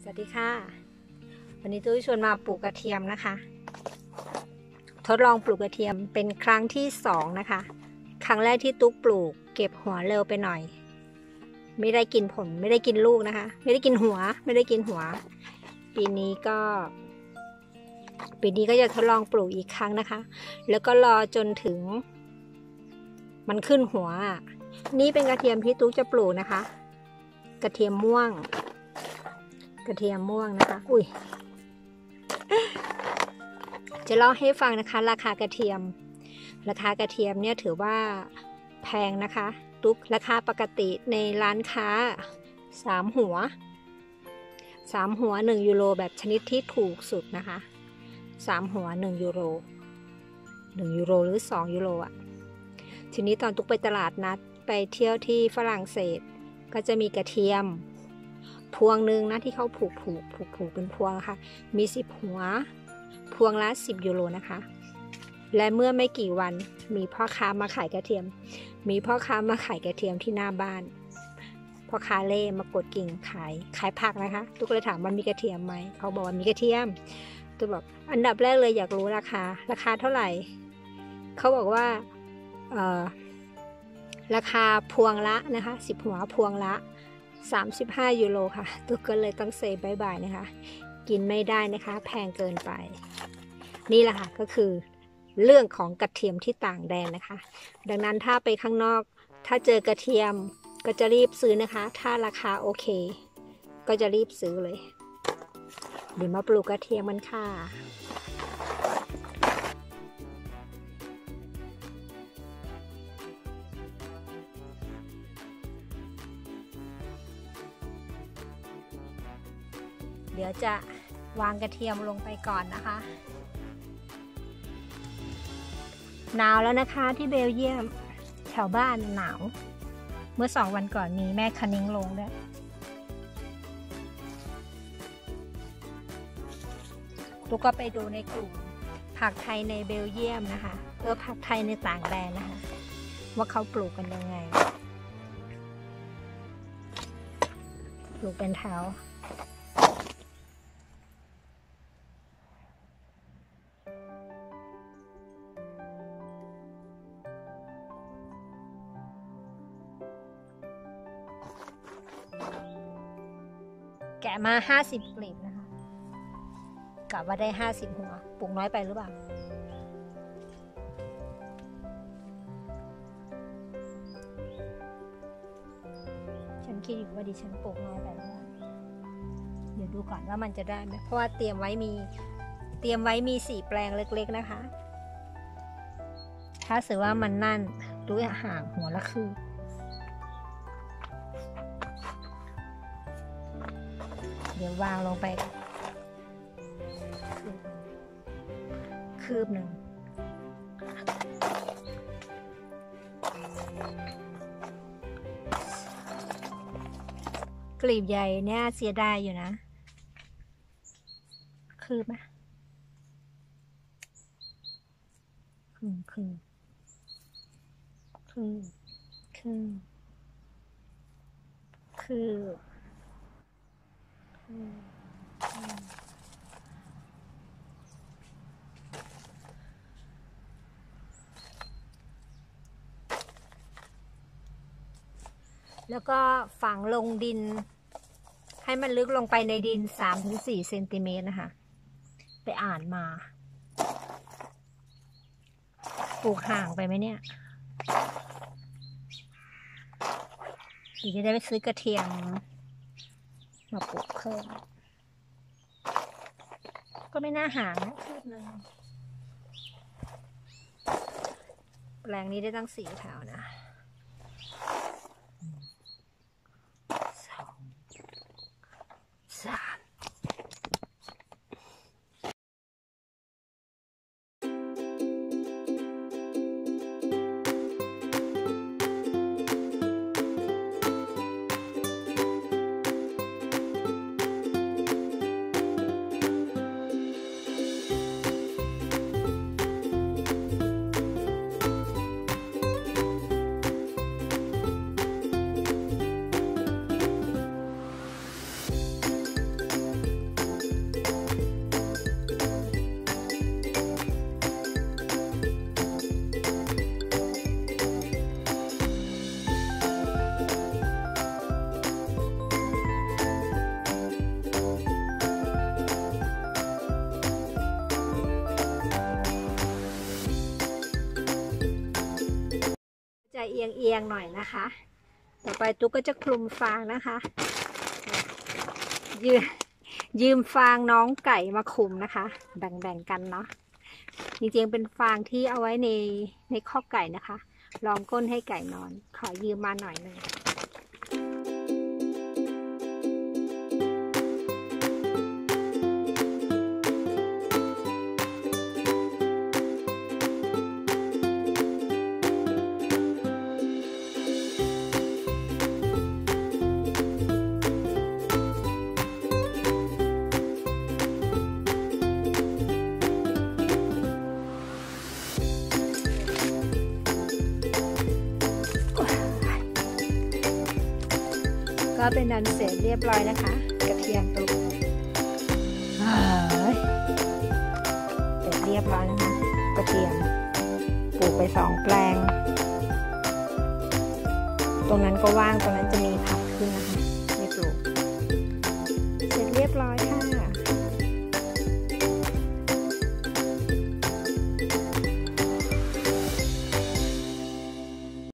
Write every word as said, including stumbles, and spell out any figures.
สวัสดีค่ะวันนี้ตุ้ยชวนมาปลูกกระเทียมนะคะทดลองปลูกกระเทียมเป็นครั้งที่สองนะคะครั้งแรกที่ตุ๊กปลูกเก็บหัวเร็วไปหน่อยไม่ได้กินผลไม่ได้กินลูกนะคะไม่ได้กินหัวไม่ได้กินหัวปีนี้ก็ปีนี้ก็จะทดลองปลูกอีกครั้งนะคะแล้วก็รอจนถึงมันขึ้นหัวนี่เป็นกระเทียมที่ตุ๊กจะปลูกนะคะกระเทียมม่วงกระเทียมม่วงนะคะอุ้ยจะเล่าให้ฟังนะคะราคากระเทียมราคากระเทียมเนี่ยถือว่าแพงนะคะตุ๊กราคาปกติในร้านค้าสามหัวสามหัวหนึ่งยูโรแบบชนิดที่ถูกสุดนะคะสามหัวหนึ่งยูโรหนึ่งยูโรหรือสองยูโรอ่ะทีนี้ตอนตุ๊กไปตลาดนัดไปเที่ยวที่ฝรั่งเศสก็จะมีกระเทียมพวงหนึ่งนะที่เขาผูกผูกผูกผูกเป็นพวงค่ะมีสิบหัวพวงละสิบยูโรนะคะและเมื่อไม่กี่วันมีพ่อค้ามาขายกระเทียมมีพ่อค้ามาขายกระเทียมที่หน้าบ้านพ่อค้าเล่มากดกิ่งขายขายผักนะคะตุ๊กเลยถามมันมีกระเทียมไหมเขาบอกว่ามีกระเทียมตุ๊กบอกอันดับแรกเลยอยากรู้ราคาราคาเท่าไหร่เขาบอกว่าเอ่อราคาพวงละนะคะสิบหัวพวงละสามสิบห้ายูโรค่ะตุ๊กก็เลยต้องเซบายบายนะคะกินไม่ได้นะคะแพงเกินไปนี่แหละค่ะก็คือเรื่องของกระเทียมที่ต่างแดนนะคะดังนั้นถ้าไปข้างนอกถ้าเจอกระเทียมก็จะรีบซื้อนะคะถ้าราคาโอเคก็จะรีบซื้อเลยเดี๋ยวมาปลูกกระเทียมกันค่ะเดี๋ยวจะวางกระเทียมลงไปก่อนนะคะหนาวแล้วนะคะที่เบลเยียมแถวบ้านหนาวเมื่อสองวันก่อนมีแม่คะนิ้งลงด้วยตุ๊กก็ไปดูในกลุ่มผักไทยในเบลเยียมนะคะเออผักไทยในต่างแดนนะคะว่าเขาปลูกกันยังไงปลูกเป็นแถวแกะมาห้าสิบกลีบนะคะกะว่าได้ห้าสิบหัวปลูกน้อยไปหรือเปล่าฉันคิดอยู่ว่าดิฉันปลูกน้อยไปหรือเปล่าเดี๋ยวดูก่อนว่ามันจะได้ไหมเพราะว่าเตรียมไว้มีเตรียมไว้มีสี่แปลงเล็กๆนะคะถ้าสือว่ามันนั่นดูห่างหัวละคือเดี๋ยววางลงไปคืบหนึ่งกลีบใหญ่เนี่ยเสียดายอยู่นะคืบไหมคืบคืบคืบคืบคืบแล้วก็ฝังลงดินให้มันลึกลงไปในดิน สามถึงสี่ เซนติเมตรนะคะไปอ่านมาปลูกห่างไปไหมเนี่ยเดี๋ยวจะได้ไปซื้อกระเทียมมาปลูกเพิ่มก็ไม่น่าห่างนะคืบนึงแปลงนี้ได้ตั้งสี่แถวนะสองสามเอียงเอียงหน่อยนะคะต่อไปตุ๊กก็จะคลุมฟางนะคะยืมยืมฟางน้องไก่มาคลุมนะคะแบ่งๆกันเนาะจริงๆเป็นฟางที่เอาไว้ในในคอกไก่นะคะรองก้นให้ไก่นอนขอยืมมาหน่อยหนึ่งก็เป็นอันเสร็จเรียบร้อยนะคะกระเทียมตุ๊กเสร็จเรียบร้อยนะคะกระเทียมปลูกไปสองแปลงตรงนั้นก็ว่างตรงนั้นจะมีผักขึ้นนะคะไม่ปลูกเสร็จเรียบร้อยค่ะ